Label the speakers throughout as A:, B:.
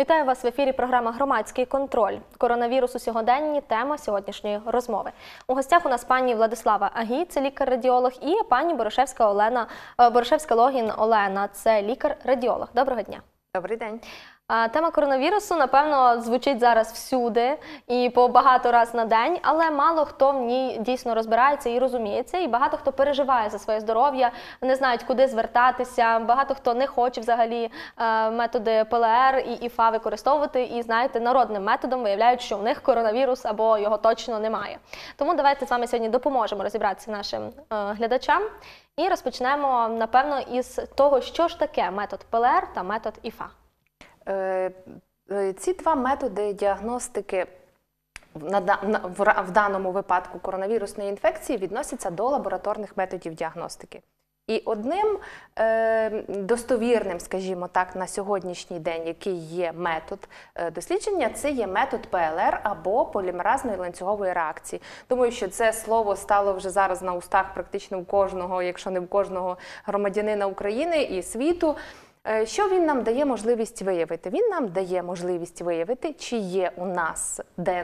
A: Вітаю вас в ефірі програма «Громадський контроль». Коронавірус у сьогоденні – тема сьогоднішньої розмови. У гостях у нас пані Владислава Агій, це лікар-радіолог, і пані Борошевська Логін Олена, це лікар-радіолог. Доброго дня.
B: Добрий день.
A: Тема коронавірусу, напевно, звучить зараз всюди і по багато раз на день, але мало хто в ній дійсно розбирається і розуміється, і багато хто переживає за своє здоров'я, не знають, куди звертатися, багато хто не хоче взагалі методи ПЛР і ІФА використовувати, і, знаєте, народним методом виявляють, що в них коронавірус або його точно немає. Тому давайте з вами сьогодні допоможемо розібратися нашим глядачам і розпочнемо, напевно, із того, що ж таке метод ПЛР та метод ІФА.
B: Ці два методи діагностики в даному випадку коронавірусної інфекції відносяться до лабораторних методів діагностики. І одним достовірним, скажімо так, на сьогоднішній день, який є метод дослідження, це є метод ПЛР або полімеразної ланцюгової реакції. Думаю, що це слово стало вже зараз на устах практично у кожного, якщо не у кожного громадянина України і світу. Що він нам дає можливість виявити? Він нам дає можливість виявити, чи є у нас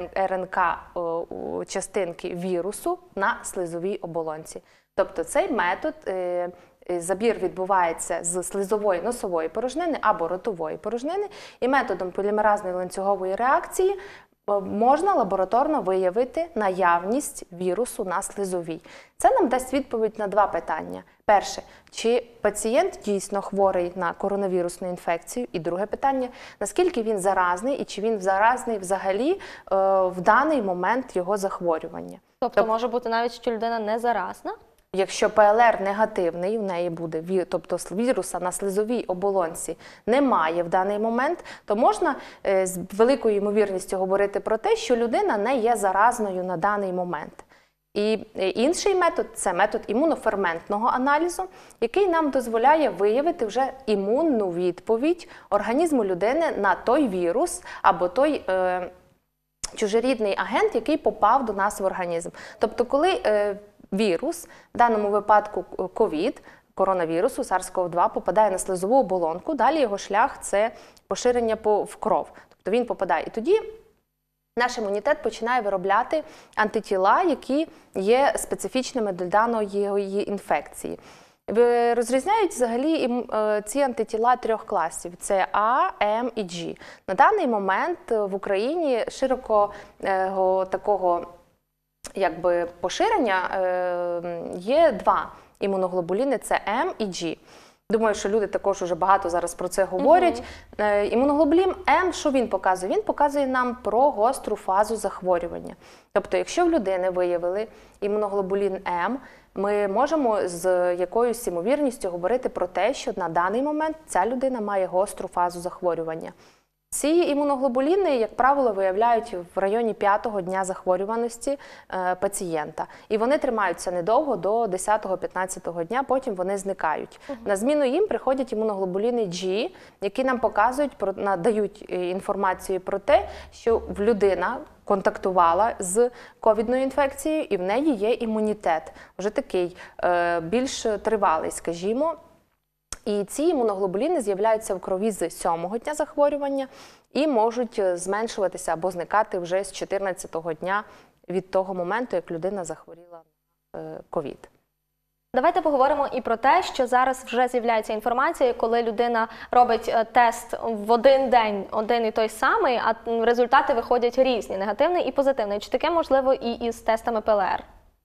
B: РНК-частинки вірусу на слизовій оболонці. Тобто цей метод, забір відбувається з слизової носової порожнини або ротової порожнини, і методом полімеразної ланцюгової реакції можна лабораторно виявити наявність вірусу на слизовій. Це нам дасть відповідь на два питання. Перше, чи пацієнт дійсно хворий на коронавірусну інфекцію? І друге питання, наскільки він заразний і чи він заразний взагалі в даний момент його захворювання.
A: Тобто може бути навіть, що людина не заразна?
B: Якщо ПЛР негативний, в неї буде, тобто віруса на слизовій оболонці немає в даний момент, то можна з великою ймовірністю говорити про те, що людина не є заразною на даний момент. І інший метод – це метод імуноферментного аналізу, який нам дозволяє виявити вже імунну відповідь організму людини на той вірус або той чужорідний агент, який попав до нас в організм. Тобто, коли вірус, в даному випадку ковід, коронавірусу, SARS-CoV-2, попадає на слизову оболонку, далі його шлях – це поширення в кров. Тобто він попадає. І тоді наш імунітет починає виробляти антитіла, які є специфічними для даної інфекції. Розрізняють взагалі ці антитіла трьох класів – це А, М і G. На даний момент в Україні широкого такого поширення є два імуноглобуліни – це М і G. Думаю, що люди також вже багато зараз про це говорять. Імуноглобулін М, що він показує? Він показує нам про гостру фазу захворювання. Тобто, якщо в людини виявили імуноглобулін М, ми можемо з якоюсь ймовірністю говорити про те, що на даний момент ця людина має гостру фазу захворювання. Ці імуноглобуліни, як правило, виявляють в районі 5-го дня захворюваності пацієнта. І вони тримаються недовго, до 10-15-го дня, потім вони зникають. На зміну їм приходять імуноглобуліни G, які нам надають інформацію про те, що людина контактувала з ковідною інфекцією і в неї є імунітет. Вже такий більш тривалий, скажімо. І ці імуноглобуліни з'являються в крові з 7-го дня захворювання і можуть зменшуватися або зникати вже з 14-го дня від того моменту, як людина захворіла на ковід.
A: Давайте поговоримо і про те, що зараз вже з'являється інформація, коли людина робить тест в один день, один і той самий, а результати виходять різні, негативний і позитивний. Чи таке можливо і із тестами ПЛР?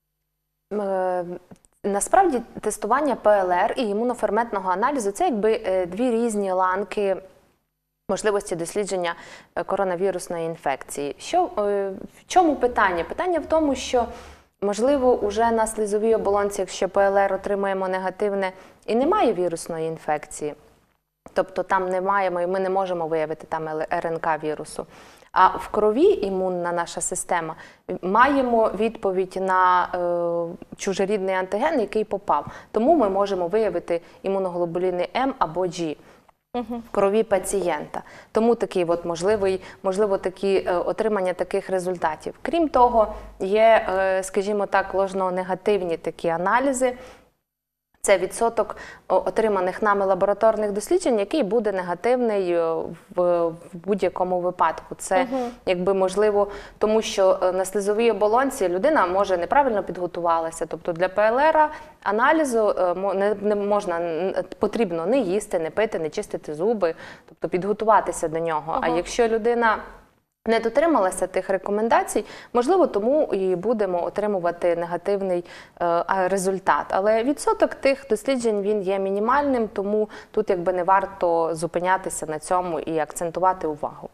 B: Насправді, тестування ПЛР і імуноферментного аналізу – це дві різні ланки можливості дослідження коронавірусної інфекції. В чому питання? Питання в тому, що, можливо, уже на слизовій оболонці, якщо ПЛР отримаємо негативне і немає вірусної інфекції, тобто там немає, ми не можемо виявити там РНК-вірусу. А в крові імунна наша система маємо відповідь на чужорідний антиген, який попав. Тому ми можемо виявити імуноглобуліни М або G в крові пацієнта. Тому такий можливо отримання таких результатів. Крім того, є, скажімо так, ложно-негативні такі аналізи. це відсоток отриманих нами лабораторних досліджень, який буде негативний в будь-якому випадку. Це якби можливо, тому що на слизовій оболонці людина може неправильно підготувалася. Тобто для ПЛР-аналізу потрібно не їсти, не пити, не чистити зуби, тобто підготуватися до нього. А якщо людина не дотрималася тих рекомендацій, можливо, тому і будемо отримувати негативний результат. Але відсоток тих досліджень, він є мінімальним, тому тут якби не варто зупинятися на цьому і акцентувати увагу.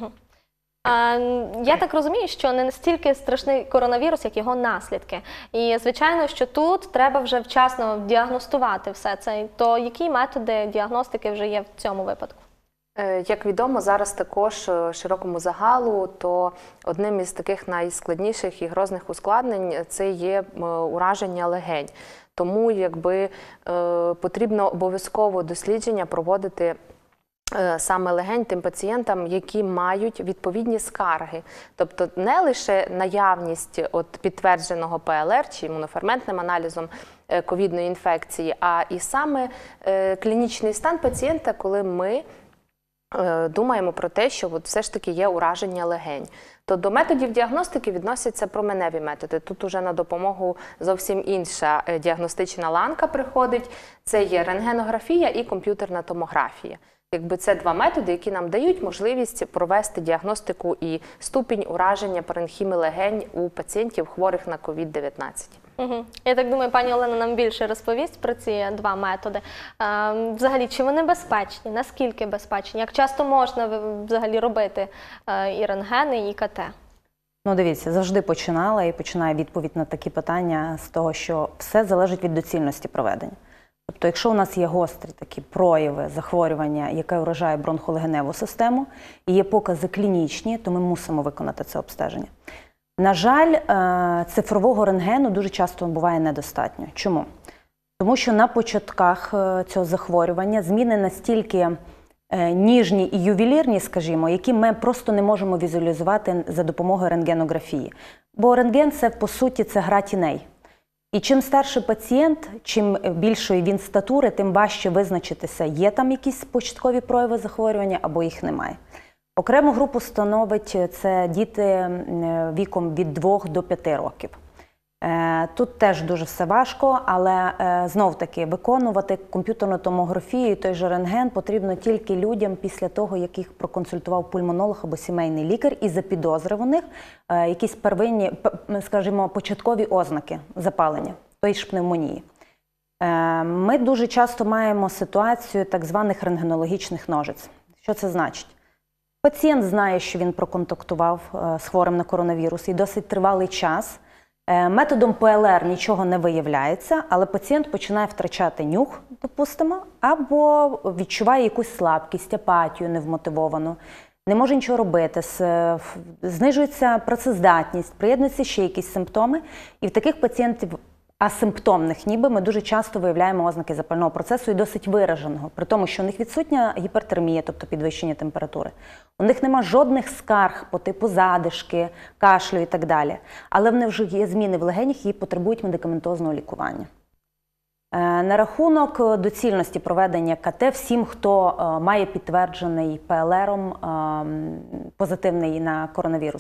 A: Я так розумію, що не настільки страшний коронавірус, як його наслідки. І, звичайно, що тут треба вже вчасно діагностувати все це. То які методи діагностики вже є в цьому випадку?
B: Як відомо, зараз також широкому загалу, то одним із таких найскладніших і грозних ускладнень це є ураження легень. Тому якби потрібно обов'язково дослідження проводити саме легень тим пацієнтам, які мають відповідні скарги. Тобто не лише наявність підтвердженого ПЛР чи імуноферментним аналізом ковідної інфекції, а і саме клінічний стан пацієнта, коли ми думаємо про те, що все ж таки є ураження легень. То до методів діагностики відносяться променеві методи. Тут уже на допомогу зовсім інша діагностична ланка приходить. Це є рентгенографія і комп'ютерна томографія. Якби це два методи, які нам дають можливість провести діагностику і ступінь ураження паренхіми легень у пацієнтів, хворих на COVID-19.
A: Я так думаю, пані Олена нам більше розповість про ці два методи. Взагалі, чи вони безпечні? Наскільки безпечні? Як часто можна взагалі робити і рентгени, і КТ?
C: Ну, дивіться, завжди починала і починаю відповідь на такі питання з того, що все залежить від доцільності проведення. Тобто, якщо у нас є гострі такі прояви захворювання, яке вражає бронхолегеневу систему, і є покази клінічні, то ми мусимо виконати це обстеження. На жаль, цифрового рентгену дуже часто буває недостатньо. Чому? Тому що на початках цього захворювання зміни настільки ніжні і ювелірні, скажімо, які ми просто не можемо візуалізувати за допомогою рентгенографії. Бо рентген – це, по суті, це гра тіней. І чим старший пацієнт, чим більшої він статури, тим важче визначитися, є там якісь початкові прояви захворювання або їх немає. Окрему групу становить це діти віком від 2 до 5 років. Тут теж дуже все важко, але знов-таки виконувати комп'ютерну томографію і той же рентген потрібно тільки людям після того, як їх проконсультував пульмонолог або сімейний лікар і запідозрив у них якісь первинні, скажімо, початкові ознаки запалення, тої ж пневмонії. Ми дуже часто маємо ситуацію так званих рентгенологічних ножиць. Що це значить? Пацієнт знає, що він проконтактував з хворим на коронавірус і досить тривалий час. Методом ПЛР нічого не виявляється, але пацієнт починає втрачати нюх, допустимо, або відчуває якусь слабкість, апатію невмотивовану, не може нічого робити, знижується працездатність, приєднуються ще якісь симптоми. І в таких пацієнтів асимптомних ніби ми дуже часто виявляємо ознаки запального процесу і досить вираженого, при тому, що у них відсутня гіпертермія, тобто підвищення температури. У них нема жодних скарг по типу задишки, кашлю і так далі. Але в них вже є зміни в легенях і потребують медикаментозного лікування. На рахунок доцільності проведення КТ всім, хто має підтверджений ПЛРом позитивний на коронавірус.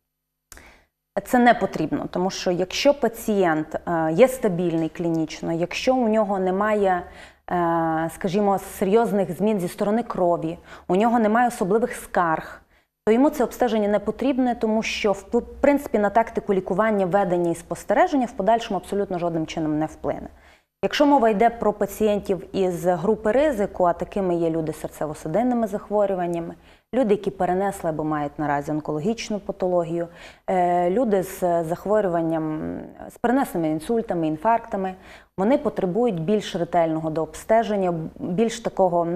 C: Це не потрібно, тому що якщо пацієнт є стабільний клінічно, якщо у нього немає, скажімо, серйозних змін зі сторони крові, у нього немає особливих скарг, то йому це обстеження не потрібне, тому що, в принципі, на тактику лікування, ведення і спостереження в подальшому абсолютно жодним чином не вплине. Якщо мова йде про пацієнтів із групи ризику, а такими є люди з серцево-судинними захворюваннями, люди, які перенесли або мають наразі онкологічну патологію, люди з захворюванням, з перенесеними інсультами, інфарктами, вони потребують більш ретельного дообстеження, більш такого,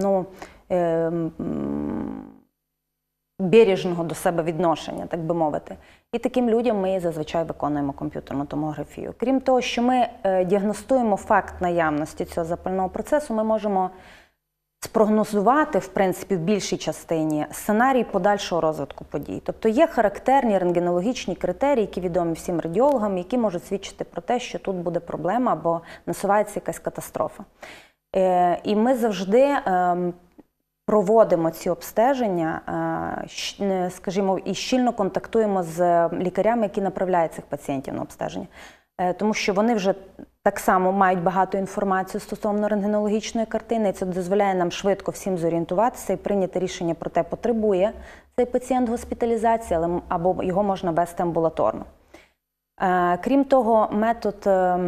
C: бережного до себе відношення, так би мовити. І таким людям ми зазвичай виконуємо комп'ютерну томографію. Крім того, що ми діагностуємо факт наявності цього запального процесу, ми можемо спрогнозувати, в принципі, в більшій частині сценарій подальшого розвитку подій. Тобто є характерні рентгенологічні критерії, які відомі всім радіологам, які можуть свідчити про те, що тут буде проблема або насувається якась катастрофа. І ми завжди проводимо ці обстеження, скажімо, і щільно контактуємо з лікарями, які направляють цих пацієнтів на обстеження. Тому що вони вже так само мають багато інформації стосовно рентгенологічної картини, і це дозволяє нам швидко всім зорієнтуватися і прийняти рішення про те, потребує цей пацієнт госпіталізації, або його можна вести амбулаторно. Крім того, метод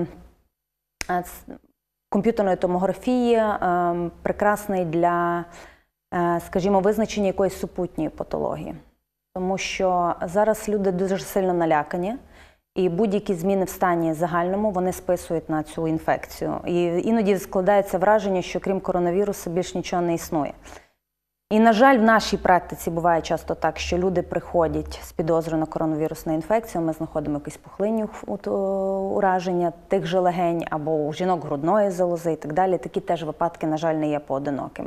C: комп'ютерної томографії прекрасний для, скажімо, визначення якоїсь супутньої патології. Тому що зараз люди дуже сильно налякані, і будь-які зміни в стані загальному вони списують на цю інфекцію. І іноді складається враження, що крім коронавірусу більш нічого не існує. І, на жаль, в нашій практиці буває часто так, що люди приходять з підозрою на коронавірусну інфекцію, ми знаходимо якісь пухлинні ураження тих же легень, або у жінок грудної залози і так далі. Такі теж випадки, на жаль, не є поодинокими.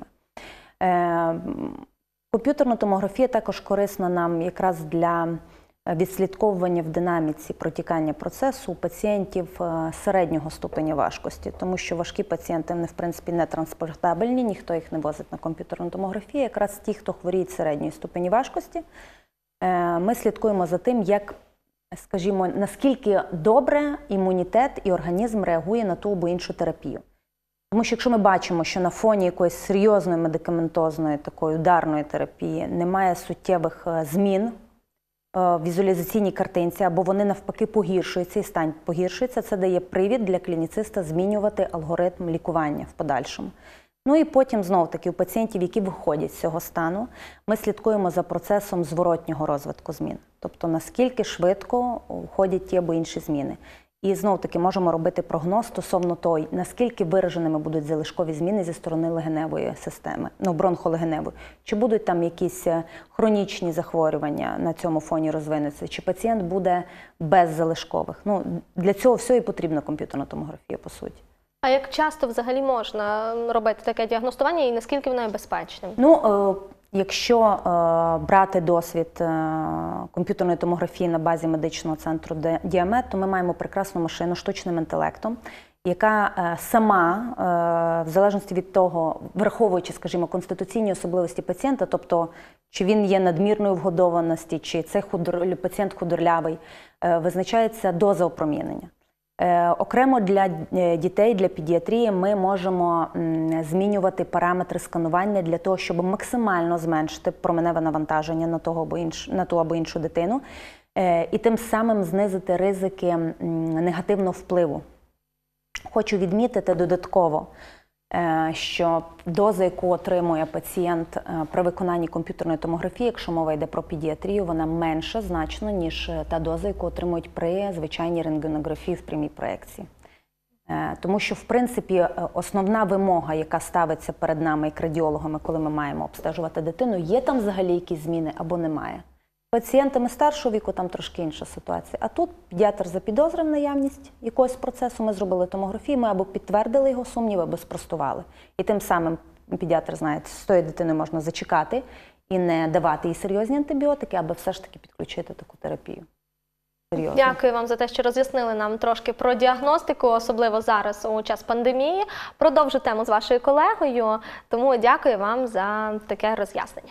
C: Комп'ютерна томографія також корисна нам якраз для відслідковування в динаміці протікання процесу у пацієнтів середнього ступеня важкості, тому що важкі пацієнти, вони, в принципі, не транспортабельні, ніхто їх не возить на комп'ютерну томографію. Якраз ті, хто хворіють середньої ступені важкості, ми слідкуємо за тим, як, скажімо, наскільки добре імунітет і організм реагує на ту або іншу терапію. Тому що якщо ми бачимо, що на фоні якоїсь серйозної медикаментозної, такої ударної терапії немає суттєвих змін в візуалізаційній картинці, або вони навпаки погіршуються, і стан погіршується, це дає привід для клініциста змінювати алгоритм лікування в подальшому. Ну і потім, знов-таки, у пацієнтів, які виходять з цього стану, ми слідкуємо за процесом зворотнього розвитку змін. Тобто, наскільки швидко входять ті або інші зміни. І знов-таки можемо робити прогноз стосовно того, наскільки вираженими будуть залишкові зміни зі сторони легеневої системи, бронхолегеневої. Чи будуть там якісь хронічні захворювання на цьому фоні розвинутися, чи пацієнт буде без залишкових. Для цього все і потрібна комп'ютерна томографія, по суті.
A: А як часто взагалі можна робити таке діагностування і наскільки воно є безпечним?
C: Якщо брати досвід комп'ютерної томографії на базі медичного центру Діамет, то ми маємо прекрасну машину штучним інтелектом, яка сама, в залежності від того, враховуючи, скажімо, конституційні особливості пацієнта, тобто чи він є надмірної вгодованості, чи цей пацієнт худорлявий, визначається доза опромінення. Окремо для дітей, для педіатрії ми можемо змінювати параметри сканування для того, щоб максимально зменшити променеве навантаження на ту або іншу дитину і тим самим знизити ризики негативного впливу. Хочу відмітити додатково, що доза, яку отримує пацієнт при виконанні комп'ютерної томографії, якщо мова йде про педіатрію, вона менша значно, ніж та доза, яку отримують при звичайній рентгенографії в прямій проекції. Тому що, в принципі, основна вимога, яка ставиться перед нами як радіологами, коли ми маємо обстежувати дитину, є там взагалі якісь зміни або немає. Пацієнтами старшого віку там трошки інша ситуація. А тут педіатр запідозрив наявність якогось процесу, ми зробили томографію, ми або підтвердили його сумніви, або спростували. І тим самим педіатр знає, з тою дитиною можна зачекати і не давати їй серйозні антибіотики, аби все ж таки підключити таку терапію. Серйозно.
A: Дякую вам за те, що роз'яснили нам трошки про діагностику, особливо зараз у час пандемії. Продовжу тему з вашою колегою, тому дякую вам за таке роз'яснення.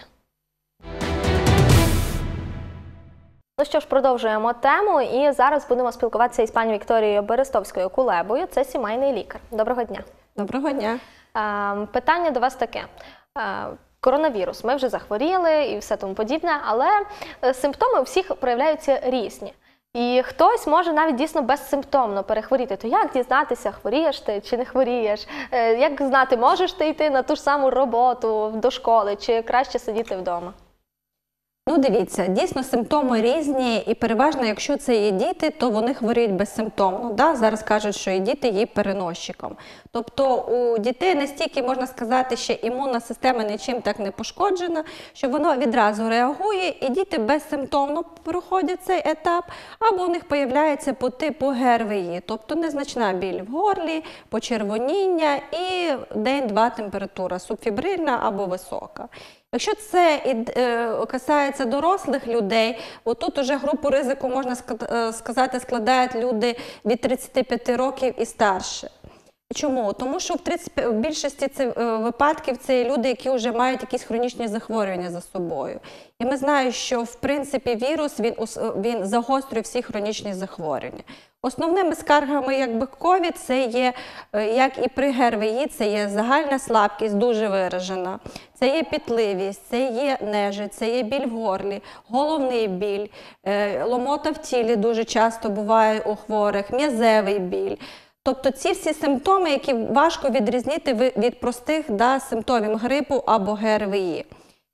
A: Ну що ж, продовжуємо тему і зараз будемо спілкуватися із пані Вікторією Берестовською-Кулебою. Це сімейний лікар. Доброго дня.
D: Доброго дня.
A: Питання до вас таке. Коронавірус, ми вже захворіли і все тому подібне, але симптоми у всіх проявляються різні. І хтось може навіть дійсно безсимптомно перехворіти. То як дізнатися, хворієш ти чи не хворієш? Як знати, можеш ти йти на ту ж саму роботу, до школи, чи краще сидіти вдома?
D: Ну, дивіться, дійсно симптоми різні, і переважно, якщо це є діти, то вони хворіють безсимптомно. Да? Зараз кажуть, що і діти є переносчиком. Тобто у дітей настільки, можна сказати, ще імунна система нічим так не пошкоджена, що воно відразу реагує, і діти безсимптомно проходять цей етап, або у них появляється по типу ГРВІ, тобто незначна біль в горлі, почервоніння і день-два температура субфібрильна або висока. Якщо це касається дорослих людей, отут уже групу ризику, можна сказати, складають люди від 35 років і старше. Чому? Тому що в більшості випадків це є люди, які вже мають якісь хронічні захворювання за собою. І ми знаємо, що в принципі вірус він загострює всі хронічні захворювання. Основними скаргами, якби ковід, це є, як і при ГРВІ, це є загальна слабкість, дуже виражена, це є пітливість, це є нежить, це є біль в горлі, головний біль, ломота в тілі дуже часто буває у хворих, м'язевий біль. Тобто ці всі симптоми, які важко відрізнити від простих симптомів грипу або ГРВІ.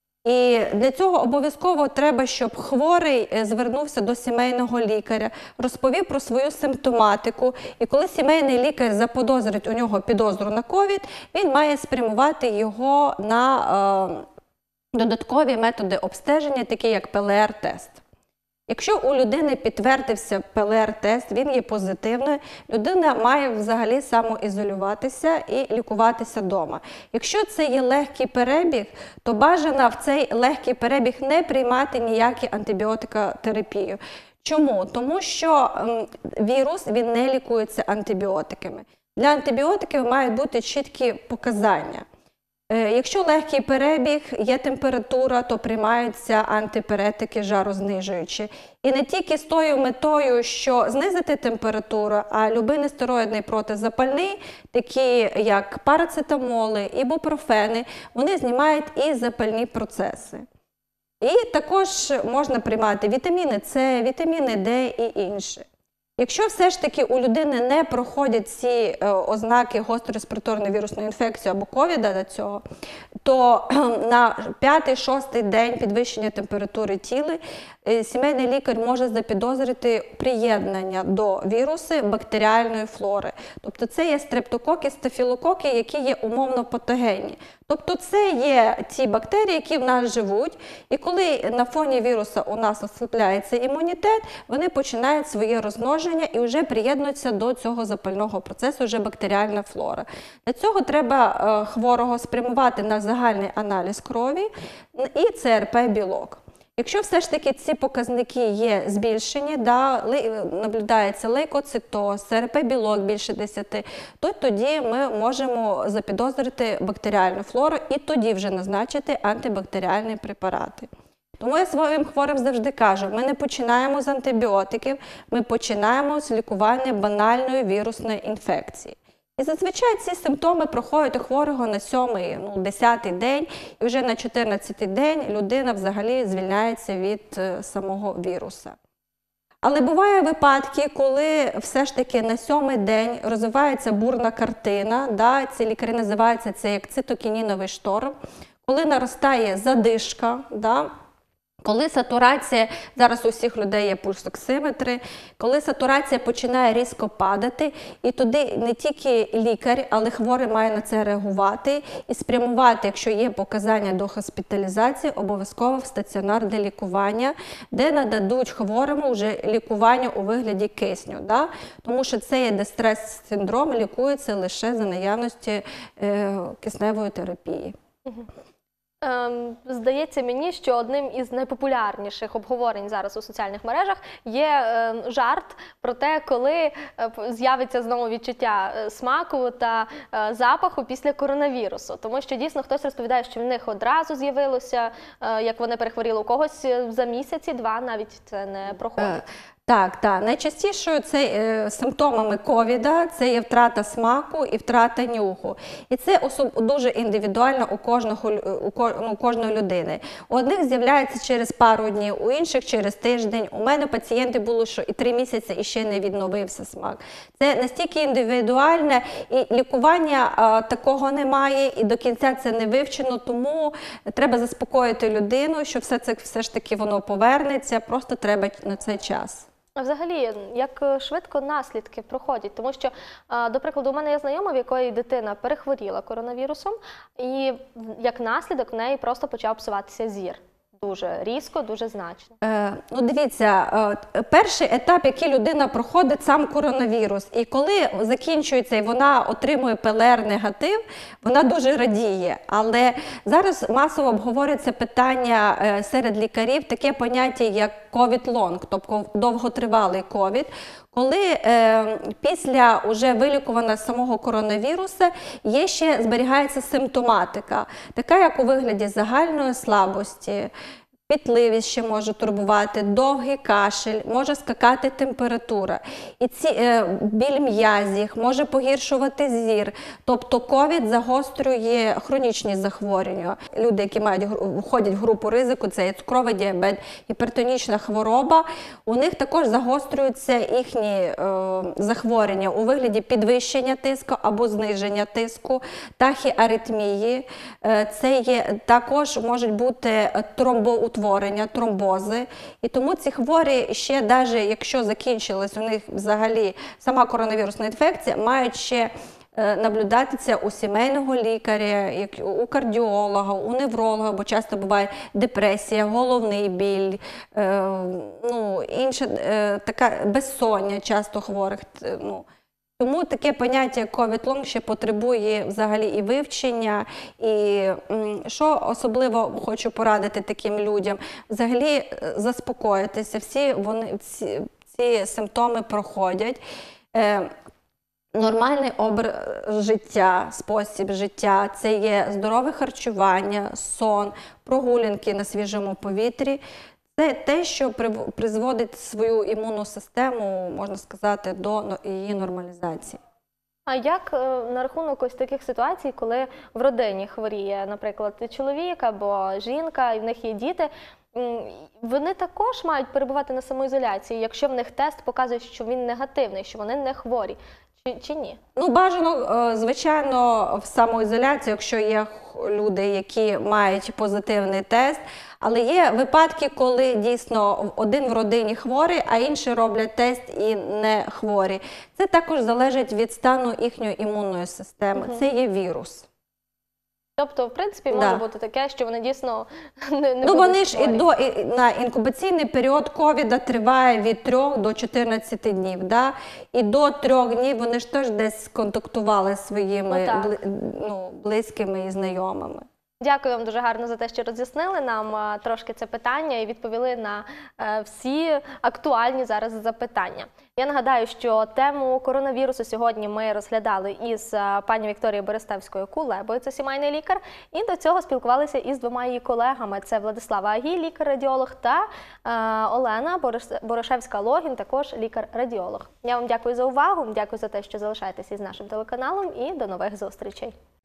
D: І для цього обов'язково треба, щоб хворий звернувся до сімейного лікаря, розповів про свою симптоматику. І коли сімейний лікар заподозрить у нього підозру на ковід, він має спрямувати його на додаткові методи обстеження, такі як ПЛР-тест. Якщо у людини підтвердився ПЛР-тест, він є позитивною, людина має взагалі самоізолюватися і лікуватися вдома. Якщо це є легкий перебіг, то бажано в цей легкий перебіг не приймати ніякі антибіотикотерапію. Чому? Тому що вірус він не лікується антибіотиками. Для антибіотиків мають бути чіткі показання. Якщо легкий перебіг, є температура, то приймаються антипіретики жарознижуючі. І не тільки з тою метою, що знизити температуру, а любий нестероїдний протизапальний, такі як парацетамоли, ібупрофени, вони знімають і запальні процеси. І також можна приймати вітаміни С, вітаміни Д і інші. Якщо все ж таки у людини не проходять ці ознаки гострореспіраторної вірусної інфекції або ковіда до цього, то на 5-6 день підвищення температури тіла сімейний лікар може запідозрити приєднання до вірусу бактеріальної флори. Тобто це є стрептококи, стафілококи, які є умовно патогенні. Тобто це є ті бактерії, які в нас живуть, і коли на фоні віруса у нас ослабляється імунітет, вони починають своє розмноження і вже приєднуються до цього запального процесу, вже бактеріальна флора. Для цього треба хворого спрямувати на загальний аналіз крові і ЦРП-білок. Якщо все ж таки ці показники є збільшені, наблюдається лейкоцитоз, ЦРП-білок більше 10, то тоді ми можемо запідозрити бактеріальну флору і тоді вже назначити антибактеріальні препарати. Тому я своїм хворим завжди кажу, ми не починаємо з антибіотиків, ми починаємо з лікування банальної вірусної інфекції. І зазвичай ці симптоми проходять у хворого на 7-й, 10-й день, і вже на 14-й день людина взагалі звільняється від самого віруса. Але бувають випадки, коли все ж таки на 7-й день розвивається бурна картина, ці лікарі називаються це як цитокініновий шторм, коли наростає задишка, коли сатурація, зараз у всіх людей є пульсоксиметри, коли сатурація починає різко падати, і туди не тільки лікар, але хворий має на це реагувати і спрямувати, якщо є показання до госпіталізації, обов'язково в стаціонар для лікування, де нададуть хворому вже лікування у вигляді кисню. Тому що цей дистрес-синдром лікується лише за наявності кисневої терапії.
A: Здається мені, що одним із найпопулярніших обговорень зараз у соціальних мережах є жарт про те, коли з'явиться знову відчуття смаку та запаху після коронавірусу. Тому що дійсно хтось розповідає, що в них одразу з'явилося, як вони перехворіли, у когось за місяці-два навіть це не проходить.
D: Так. Найчастішою симптомами ковіда це є втрата смаку і втрата нюху. І це дуже індивідуально у кожної людини. У одних з'являється через пару днів, у інших через тиждень. У мене пацієнти було, що і 3 місяці і ще не відновився смак. Це настільки індивідуальне, і лікування такого немає, і до кінця це не вивчено, тому треба заспокоїти людину, що все ж таки воно повернеться, просто треба на це час.
A: А взагалі, як швидко наслідки проходять? Тому що, до прикладу, у мене є знайома, в якої дитина перехворіла коронавірусом, і як наслідок в неї просто почав псуватися зір. Дуже різко, дуже значно.
D: Ну, дивіться, перший етап, який людина проходить, сам коронавірус. І коли закінчується і вона отримує ПЛР-негатив, вона дуже радіє. Але зараз масово обговорюється питання серед лікарів, таке поняття, як ковід-лонг, тобто довготривалий ковід. Коли після вже вилікування самого коронавіруса зберігається симптоматика, така як у вигляді загальної слабості, пітливість ще може турбувати, довгий кашель, може скакати температура, і біль м'язів, може погіршувати зір. Тобто ковід загострює хронічні захворювання. Люди, які входять в групу ризику, це є цукровий діабет, гіпертонічна хвороба, у них також загострюються їхні захворювання у вигляді підвищення тиску або зниження тиску, тахіаритмії. Також можуть бути тромбоутворення, тромбози. І тому ці хворі ще, навіть якщо закінчилась у них взагалі сама коронавірусна інфекція, мають ще наблюдатися у сімейного лікаря, у кардіолога, у невролога, бо часто буває депресія, головний біль, інша така безсоння часто хворих. Тому таке поняття як ковід-лонг ще потребує взагалі і вивчення, і що особливо хочу порадити таким людям, взагалі заспокоїтися, ці симптоми проходять. Нормальний образ життя, спосіб життя – це є здорове харчування, сон, прогулянки на свіжому повітрі. Це те, що призводить свою імунну систему, можна сказати, до її нормалізації.
A: А як на рахунок ось таких ситуацій, коли в родині хворіє, наприклад, чоловік або жінка, і в них є діти, вони також мають перебувати на самоізоляції, якщо в них тест показує, що він негативний, що вони не хворі, чи ні?
D: Ну, бажано, звичайно, в самоізоляції, якщо є люди, які мають позитивний тест, але є випадки, коли дійсно один в родині хворий, а інші роблять тест і не хворі. Це також залежить від стану їхньої імунної системи. Це є вірус.
A: Тобто, в принципі, може бути таке, що вони дійсно не будуть
D: вони ж
A: хворі.
D: на інкубаційний період ковіда триває від 3 до 14 днів. Да? І до 3 днів вони ж теж десь контактували зі своїми близькими і знайомими.
A: Дякую вам дуже гарно за те, що роз'яснили нам трошки це питання і відповіли на всі актуальні зараз запитання. Я нагадаю, що тему коронавірусу сьогодні ми розглядали із пані Вікторією Берестевською-Кулебою, це сімейний лікар, і до цього спілкувалися із 2 її колегами. Це Владислава Агій, лікар-радіолог, та Олена Борошевська-Логін, також лікар-радіолог. Я вам дякую за увагу, дякую за те, що залишаєтесь із нашим телеканалом, і до нових зустрічей.